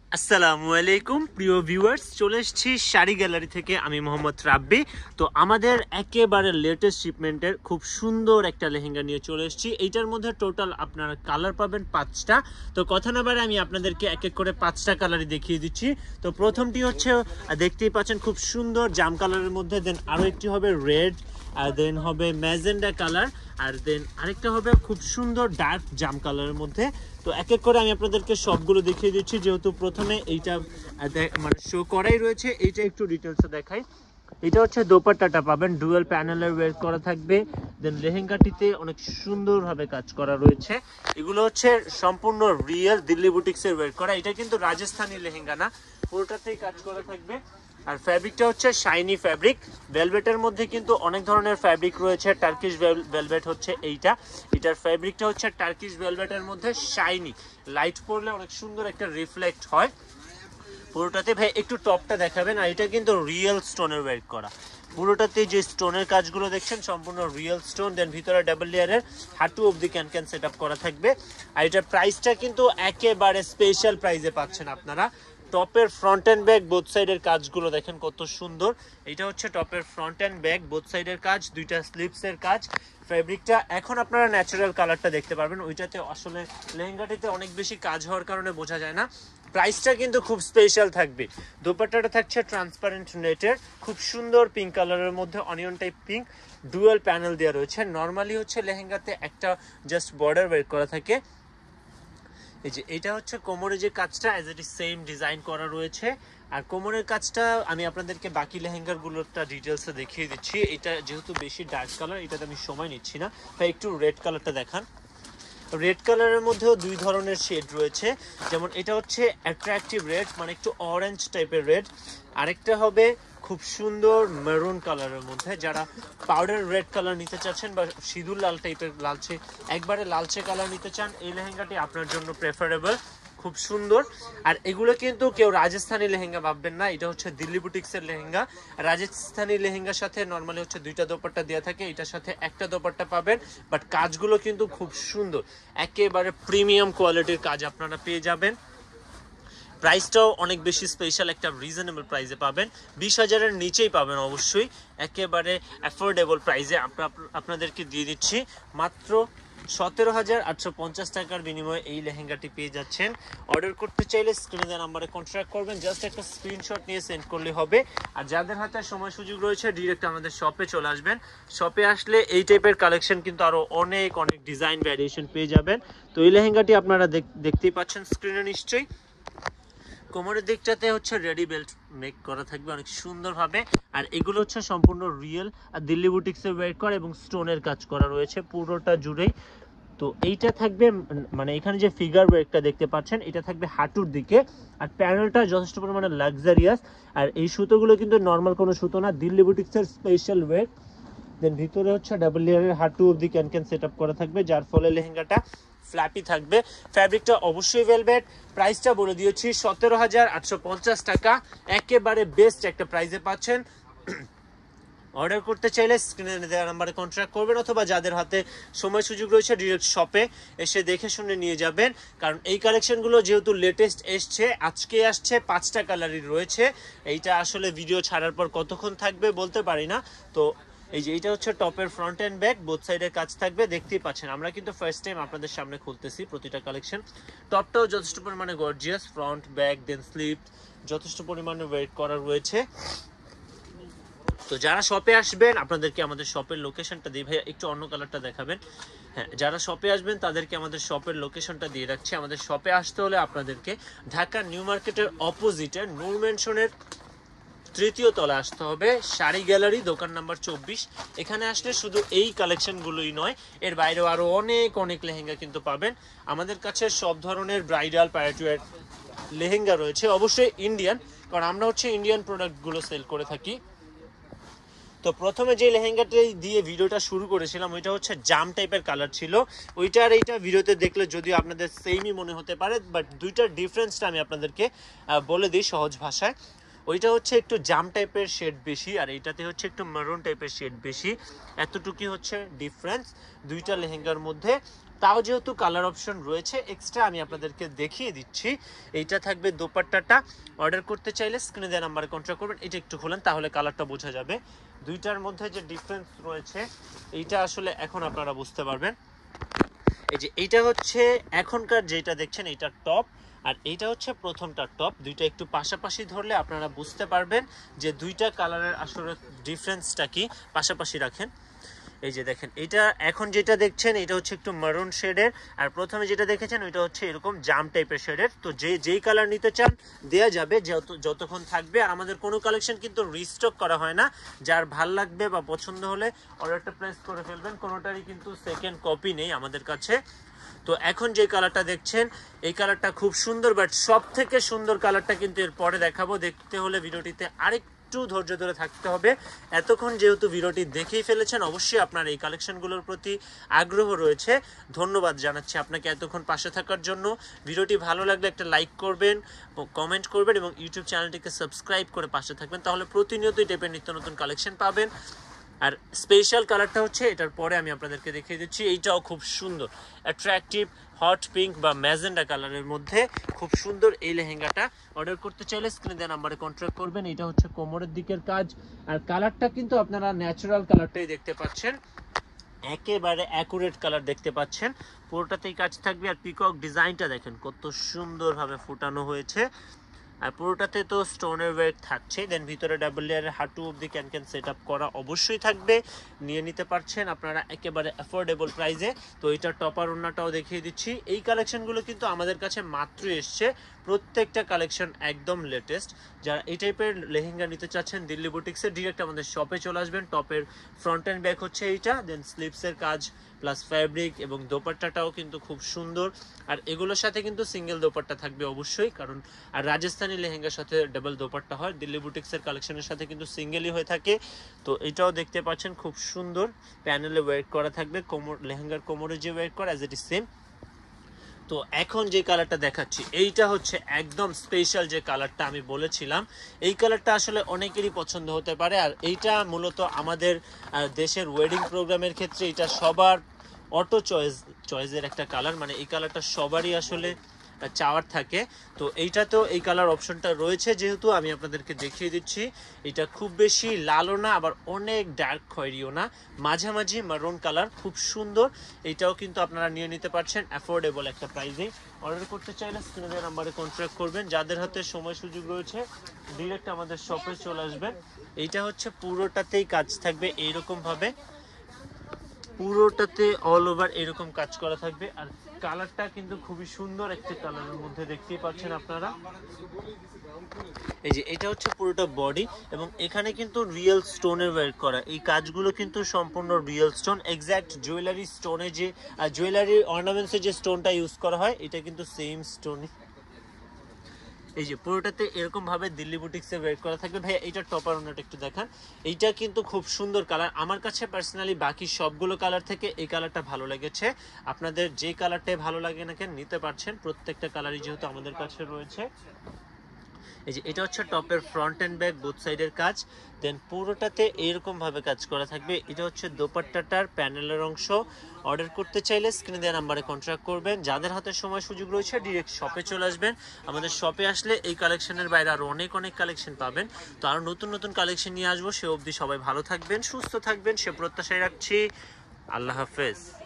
আসসালামু আলাইকুম প্রিয় ভিউয়ার্স, চলে এসেছি শাড়ি গ্যালারি থেকে। আমি মোহাম্মদ রাব্বি। তো আমাদের একেবারে লেটেস্ট শিপমেন্টের খুব সুন্দর একটা লেহেঙ্গা নিয়ে চলে এসেছি। এইটার মধ্যে টোটাল আপনারা কালার পাবেন 5টা। তো কথা না বাড়ে আমি আপনাদেরকে এক এক করে 5টা কালারই দেখিয়ে দিচ্ছি। তো প্রথমটি হচ্ছে দেখতেই পাচ্ছেন খুব সুন্দর জাম কালারের মধ্যে, দেন আরও একটি হবে রেড, আর দেন হবে ম্যাজেন্ডা কালার, আর দেন আরেকটা হবে খুব সুন্দর ডার্ক জাম কালারের মধ্যে। তো এক এক করে আমি আপনাদেরকে সবগুলো দেখিয়ে দিচ্ছি, যেহেতু প্রথমে এইটা মানে শো করাই রয়েছে। এইটা একটু ডিটেলসে দেখাই। এটা হচ্ছে দোপাট্টাটা পাবেন ডুয়াল প্যানেলের ওয়্যার করা থাকবে। দেন লেহেঙ্গাটিতে অনেক সুন্দরভাবে কাজ করা রয়েছে। এগুলো হচ্ছে সম্পূর্ণ রিয়েল দিল্লি বুটিক্সের ওয়্যার করা। এটা কিন্তু রাজস্থানি লেহেঙ্গা না, পুরোটাতেই কাজ করা থাকবে। আর ফ্যাব্রিকটা হচ্ছে শাইনি ফ্যাব্রিক। ভেলভেটের মধ্যে কিন্তু অনেক ধরনের ফ্যাব্রিক রয়েছে। টার্কিশ ভেলভেট হচ্ছে এইটা। এটার ফ্যাব্রিকটা হচ্ছে টার্কিশ ভেলভেটের মধ্যে শাইনি, লাইট পড়লে অনেক সুন্দর একটা রিফ্লেক্ট হয় পুরোটাতে। ভাই একটু টপটা দেখাবেন। আর এটা কিন্তু রিয়েল স্টোনের ওয়্যার করা। পুরোটাতে যে স্টোনের কাজগুলো দেখছেন সম্পূর্ণ রিয়েল স্টোন। দেন ভিতরে ডাবল লেয়ারের হাঁটু অবধি ক্যান সেট আপ করা থাকবে। আর এটার প্রাইসটা কিন্তু একেবারে স্পেশাল প্রাইসে পাচ্ছেন আপনারা। টপের ফ্রন্ট অ্যান্ড ব্যাক বোথ সাইডের কাজগুলো দেখেন কত সুন্দর। এটা হচ্ছে টপের ফ্রন্ট অ্যান্ড ব্যাক বোথ সাইডের কাজ, দুইটা স্লিপসের কাজ। ফ্যাব্রিকটা এখন আপনারা ন্যাচারাল কালারটা দেখতে পারবেন। ওইটাতে আসলে লেহেঙ্গাটিতে অনেক বেশি কাজ হওয়ার কারণে বোঝা যায় না। প্রাইসটা কিন্তু খুব স্পেশাল থাকবে। দোপাট্টাটা থাকছে ট্রান্সপারেন্ট নেটের, খুব সুন্দর পিঙ্ক কালারের মধ্যে onion type pink, dual panel দেওয়া রয়েছে। নর্মালি হচ্ছে লেহেঙ্গাতে একটা জাস্ট বর্ডার বের করা থাকে। এই যে এটা হচ্ছে কোমরে যে কাজটা as it is same design করা রয়েছে। আর কোমরের কাজটা আমি আপনাদেরকে বাকি লেহেঙ্গার গুলোটা ডিটেলসে দেখিয়ে দিচ্ছি। এটা যেহেতু বেশি ডার্ক কালার, এটাতে আমি সময় নিচ্ছি না, তাই একটু রেড কালারটা দেখান। রেড কালারের মধ্যেও দুই ধরনের শেড রয়েছে। যেমন এটা হচ্ছে অ্যাট্রাকটিভ রেড, মানে একটু অরেঞ্জ টাইপের রেড। আরেকটা হবে খুব সুন্দর মেরুন কালারের মধ্যে। যারা পাউডার রেড কালার নিতে চাচ্ছেন বা সিঁদুর লাল টাইপের লালচে, একবারে লালচে কালার নিতে চান, এই লেহেঙ্গাটি আপনার জন্য প্রেফারেবল। খুব সুন্দর। আর এগুলো কিন্তু কেউ রাজস্থানি লেহেঙ্গা ভাববেন না, এটা হচ্ছে দিল্লি বুটিক্সের লেহেঙ্গা। রাজস্থানি লেহেঙ্গার সাথে নর্মালি হচ্ছে দুইটা দোপাট্টা দেওয়া থাকে, এটার সাথে একটা দোপাট্টা পাবেন। বাট কাজগুলো কিন্তু খুব সুন্দর, একেবারে প্রিমিয়াম কোয়ালিটির কাজ আপনারা পেয়ে যাবেন। প্রাইসটাও অনেক বেশি স্পেশাল, একটা রিজনেবল প্রাইসে পাবেন। 20,000-এর নিচেই পাবেন অবশ্যই, একেবারে অ্যাফোর্ডেবল প্রাইসে আপনাদেরকে দিয়ে দিচ্ছি। মাত্র 17,850 টাকার বিনিময়ে এই লেহেঙ্গাটি পেয়ে যাচ্ছেন। অর্ডার করতে চাইলে স্ক্রিনে দেওয়া নাম্বারে কন্ট্যাক্ট করবেন, জাস্ট একটা স্ক্রিনশট নিয়ে সেন্ড করলে হবে। আর যাদের হাতে সময় সুযোগ রয়েছে ডিরেক্ট আমাদের শপে চলে আসবেন। শপে আসলে এই টাইপের কালেকশন কিন্তু আরও অনেক অনেক ডিজাইন ভ্যারিয়েশন পেয়ে যাবেন। তো এই লেহেঙ্গাটি আপনারা দেখতেই পাচ্ছেন স্ক্রিনে নিশ্চয়ই। কোমরের দিকটাতে হচ্ছে রেডি বেল্ট মেক করা থাকবে অনেক সুন্দরভাবে। আর এগুলো হচ্ছে সম্পূর্ণ রিয়েল আর দিল্লি বুটিক্সের ওয়্যার করা এবং স্টোনের কাজ করা রয়েছে পুরোটা জুড়েই। তো এইটা থাকবে মানে এখানে যে ফিগার ওয়ার্কটা দেখতে পাচ্ছেন এটা থাকবে হাঁটুর দিকে। আর প্যানেলটা যথেষ্ট পরিমাণে লাক্সারিয়াস। আর এই সুতোগুলো কিন্তু নর্মাল কোনো সুতো না, দিল্লি বুটিক্সের স্পেশাল ওয়্যার। দেন ভিতরে হচ্ছে ডাবল লেয়ারের হাঁটু অবধি ক্যান সেট আপ করা থাকবে, যার ফলে লেহেঙ্গাটা ফ্ল্যাপি থাকবে। ফ্যাব্রিকটা অবশ্যই ভেলভেট। প্রাইসটা বলে দিয়েছি 17,850 টাকা, একেবারে বেস্ট একটা প্রাইসে পাচ্ছেন। অর্ডার করতে চাইলে স্ক্রিনে দেওয়া নাম্বারে কন্ট্যাক্ট করবেন, অথবা যাদের হাতে সময় সুযোগ রয়েছে ডিরেক্ট শপে এসে দেখে শুনে নিয়ে যাবেন। কারণ এই কালেকশনগুলো যেহেতু লেটেস্ট এসছে, আজকে আসছে, 5টা কালারই রয়েছে। এইটা আসলে ভিডিও ছাড়ার পর কতক্ষণ থাকবে বলতে পারি না। তো এই যে এটা হচ্ছে টপের ফ্রন্ট অ্যান্ড ব্যাক বোথ সাইডের কাজ থাকবে। দেখতেই পাচ্ছেন আমরা কিন্তু ফার্স্ট টাইম আপনাদের সামনে খুলতেছি প্রতিটা কালেকশন। টপটাও যথেষ্ট পরিমাণে gorgeous, front back then slip যথেষ্ট পরিমাণে ওয়েট করা রয়েছে। তো যারা শপে আসবেন আপনাদেরকে আমাদের শপের লোকেশনটা দিই। ভাইয়া একটু অন্য কালারটা দেখাবেন। হ্যাঁ, যারা শপে আসবেন তাদেরকে আমাদের শপের লোকেশনটা দিয়ে রাখছি। আমাদের শপে আসতে হলে আপনাদেরকে ঢাকা নিউ মার্কেটের অপোজিটে নূর মেনশনের 3য় তলা আসতে হবে, শাড়ি গ্যালারি, দোকান নাম্বার 24। এখানে আসলে শুধু এই কালেকশনগুলোই নয়, এর বাইরেও আরও অনেক অনেক লেহেঙ্গা কিন্তু পাবেন। আমাদের কাছে সব ধরনের ব্রাইডাল প্যারেটিওয়ার লেহেঙ্গা রয়েছে, অবশ্যই ইন্ডিয়ান, কারণ আমরা হচ্ছে ইন্ডিয়ান প্রোডাক্টগুলো সেল করে থাকি। তো প্রথমে যে লেহেঙ্গাটা দিয়ে ভিডিওটা শুরু করেছিলাম ওইটা হচ্ছে জাম টাইপের কালার ছিল। ওইটা আর এইটা ভিডিওতে দেখলে যদিও আপনাদের সেমই মনে হতে পারে, বাট দুইটার ডিফারেন্সটা আমি আপনাদেরকে বলে দিই সহজ ভাষায়। ওইটা হচ্ছে একটু জাম টাইপের শেড বেশি, আর এইটাতে হচ্ছে একটু মেরুন টাইপের শেড বেশি। এতটুকুই হচ্ছে ডিফারেন্স দুইটা লেহেঙ্গার মধ্যে। তাও যেহেতু কালার অপশন রয়েছে এক্সট্রা আমি আপনাদেরকে দেখিয়ে দিচ্ছি। এইটা থাকবে দোপাট্টাটা। অর্ডার করতে চাইলে স্ক্রিনে দেওয়া নাম্বারে কন্ট্যাক্ট করবেন। এটা একটু খোলেন তাহলে কালারটা বোঝা যাবে। দুইটার মধ্যে যে ডিফারেন্স রয়েছে এইটা আসলে এখন আপনারা বুঝতে পারবেন। এই যে এইটা হচ্ছে এখনকার যেটা দেখছেন এইটা টপ, আর এইটা হচ্ছে প্রথমটা টপ। দুইটা একটু পাশাপাশি ধরলে আপনারা বুঝতে পারবেন যে দুইটা কালারের আসলে ডিফারেন্সটা কি। পাশাপাশি রাখেন। এই যে দেখেন এটা এখন যেটা দেখছেন এটা হচ্ছে একটু মারুন শেডের, আর প্রথমে যেটা দেখেছেন ওইটা হচ্ছে এরকম জাম টাইপের শেডের। তো যেই কালার নিতে চান দেয়া যাবে যতক্ষণ থাকবে। আর আমাদের কোনো কালেকশন কিন্তু রিস্টক করা হয় না। যার ভাল লাগবে বা পছন্দ হলে অর্ডারটা প্লেস করে ফেলবেন। কোনোটারই কিন্তু সেকেন্ড কপি নেই আমাদের কাছে। তো এখন যে কালারটা দেখছেন এই কালারটা খুব সুন্দর, বাট সব থেকে সুন্দর কালারটা কিন্তু এর পরে দেখাবো। দেখতে হলে ভিডিওটিতে আরেকটু ধৈর্য ধরে থাকতে হবে। এতক্ষণ যেহেতু ভিডিওটি দেখেই ফেলেছেন অবশ্যই আপনার এই কালেকশনগুলোর প্রতি আগ্রহ রয়েছে। ধন্যবাদ জানাচ্ছি আপনাকে এতক্ষণ পাশে থাকার জন্য। ভিডিওটি ভালো লাগলে একটা লাইক করবেন, কমেন্ট করবেন এবং ইউটিউব চ্যানেলটিকে সাবস্ক্রাইব করে পাশে থাকবেন। তাহলে প্রতিনিয়তই টাইপের নিত্য নতুন কালেকশন পাবেন। আর স্পেশাল কালারটা হচ্ছে এটার পরে আমি আপনাদেরকে দেখিয়ে দিচ্ছি। এইটাও খুব সুন্দর, অ্যাট্রাকটিভ হট পিঙ্ক বা ম্যাজেন্ডা কালারের মধ্যে খুব সুন্দর এই লেহেঙ্গাটা। অর্ডার করতে চাইলে স্ক্রিনে দেওয়া নাম্বারে কন্ট্যাক্ট করবেন। এটা হচ্ছে কোমরের দিকের কাজ, আর কালারটা কিন্তু আপনারা ন্যাচারাল কালারটাই দেখতে পাচ্ছেন, একেবারে অ্যাকুরেট কালার দেখতে পাচ্ছেন। পুরোটাতেই কাজ থাকবে। আর পিকক ডিজাইনটা দেখেন কত সুন্দরভাবে ফুটানো হয়েছে। আর পুরোটাতে তো স্টোনের ওয়ার্ক থাকছে। দেন ভিতরে ডাবল লেয়ারের হাঁটু অবধি ক্যান সেট আপ করা অবশ্যই থাকবে। নিয়ে নিতে পারছেন আপনারা একেবারে অ্যাফোর্ডেবল প্রাইসে। তো এইটার টপার ওন্নাটাও দেখিয়ে দিচ্ছি। এই কালেকশনগুলো কিন্তু আমাদের কাছে মাত্রই এসছে, প্রত্যেকটা কালেকশন একদম লেটেস্ট। যারা এই টাইপের লেহেঙ্গা নিতে চাচ্ছেন দিল্লি বুটিক্সে ডিরেক্ট আমাদের শপে চলে আসবেন। টপের ফ্রন্ট অ্যান্ড ব্যাক হচ্ছে এইটা, দেন স্লিভসের কাজ প্লাস ফ্যাব্রিক এবং দোপাট্টাটাও কিন্তু খুব সুন্দর। আর এগুলোর সাথে কিন্তু সিঙ্গেল দোপাট্টা থাকবে অবশ্যই, কারণ আর রাজস্থানী লেহেঙ্গার সাথে ডাবল দোপাট্টা হয়। দিল্লি বুটিক্সের কালেকশনের সাথে কিন্তু সিঙ্গেলই হয়ে থাকে। তো এটাও দেখতে পাচ্ছেন খুব সুন্দর প্যানেলে ওয়ার্ক করা থাকবে। লেহেঙ্গার কোমরে যে ওয়ার্ক করা অ্যাজ ইট ইজ সেম। তো এখন যে কালারটা দেখাচ্ছি এইটা হচ্ছে একদম স্পেশাল যে কালারটা আমি বলেছিলাম। এই কালারটা আসলে অনেকেরই পছন্দ হতে পারে। আর এইটা মূলত আমাদের দেশের ওয়েডিং প্রোগ্রামের ক্ষেত্রে এটা সবার অটো চয়েসের একটা কালার, মানে এই কালারটা সবারই আসলে চাওয়ার থাকে। তো এইটা তো এই কালার অপশনটা রয়েছে যেহেতু আমি আপনাদেরকে দেখিয়ে দিচ্ছি। এটা খুব বেশি লালও না আবার অনেক ডার্ক খয়েরিও না, মাঝামাঝি মারুন কালার, খুব সুন্দর। এইটাও কিন্তু আপনারা নিয়ে নিতে পারছেন অ্যাফোর্ডেবল একটা প্রাইসে। অর্ডার করতে চাইলে স্ক্রিনে দেওয়া নাম্বারে কন্ট্যাক্ট করবেন। যাদের হাতে সময় সুযোগ রয়েছে ডিরেক্ট আমাদের শপে চলে আসবেন। এইটা হচ্ছে পুরোটাতেই কাজ থাকবে এইরকম ভাবে, পুরোটাতে অল ওভার এরকম কাজ করা থাকবে। আর কালারটা কিন্তু খুবই সুন্দর একটা কালারের মধ্যে দেখতেই পাচ্ছেন আপনারা। এই যে এটা হচ্ছে পুরোটা বডি এবং এখানে কিন্তু রিয়েল স্টোনের ওয়ার্ক করা। এই কাজগুলো কিন্তু সম্পূর্ণ রিয়েল স্টোন, এক্স্যাক্ট জুয়েলারি স্টোনে যে জুয়েলারি অর্নামেন্টসে যে স্টোনটা ইউজ করা হয় এটা কিন্তু সেম স্টোনই। এই যে পুরোটাতে এরকম ভাবে দিল্লি বুটিক্সে ওয়ার্ক করা থাকবে। ভাই এইটা টপার ওনাটা একটু দেখান। এইটা কিন্তু খুব সুন্দর কালার। আমার কাছে পার্সোনালি বাকি সবগুলো কালার থেকে এই কালারটা ভালো লেগেছে। আপনাদের যে কালারটাই ভালো লাগে না কেন নিতে পারছেন, প্রত্যেকটা কালারই যেহেতু আমাদের কাছে রয়েছে। এই যে এটা হচ্ছে টপের ফ্রন্ট এন্ড ব্যাক বোথ সাইডের কাজ, দেন পুরোটাতে এরকম ভাবে কাজ করা থাকবে। এটা হচ্ছে দোপাট্টাটার প্যানেলের অংশ। অর্ডার করতে চাইলে স্ক্রিনে দেওয়া নাম্বারে কন্ট্যাক্ট করবেন। যাদের হাতে সময় সুযোগ রয়েছে ডিরেক্ট শপে চলে আসবেন। আমাদের শপে আসলে এই কালেকশনের বাইরে আরও অনেক কালেকশন পাবেন। তো আরও নতুন কালেকশন নিয়ে আসবো। সে অবধি সবাই ভালো থাকবেন, সুস্থ থাকবেন সে প্রত্যাশায় রাখছি। আল্লাহ হাফেজ।